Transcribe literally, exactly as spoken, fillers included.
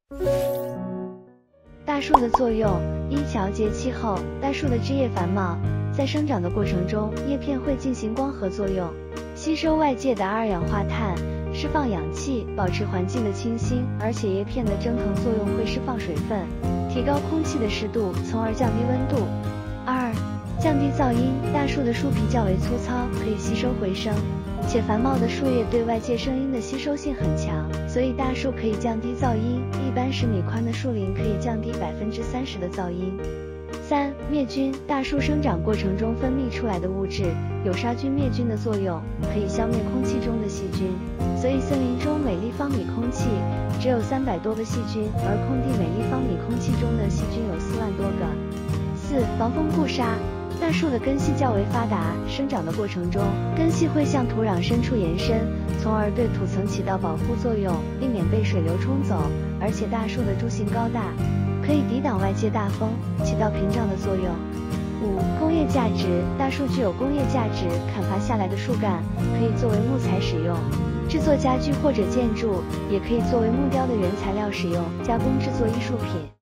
大树的作用：一、调节气候。大树的枝叶繁茂，在生长的过程中，叶片会进行光合作用，吸收外界的二氧化碳，释放氧气，保持环境的清新。而且叶片的蒸腾作用会释放水分，提高空气的湿度，从而降低温度。二、降低噪音。大树的树皮较为粗糙，可以吸收回声，且繁茂的树叶对外界声音的吸收性很强，所以大树可以降低噪音。一般十米宽的树林可以降低百分之三十的噪音。三、灭菌。大树生长过程中分泌出来的物质有杀菌灭菌的作用，可以消灭空气中的细菌，所以森林中每立方米空气只有三百多个细菌，而空地每立方米空气中的细菌有四万多个。四、防风固沙。大树的根系较为发达，生长的过程中，根系会向土壤深处延伸，从而对土层起到保护作用，避免被水流冲走。而且大树的柱形高大，可以抵挡外界大风，起到屏障的作用。五、工业价值。大树具有工业价值，砍伐下来的树干可以作为木材使用，制作家具或者建筑，也可以作为木雕的原材料使用，加工制作艺术品。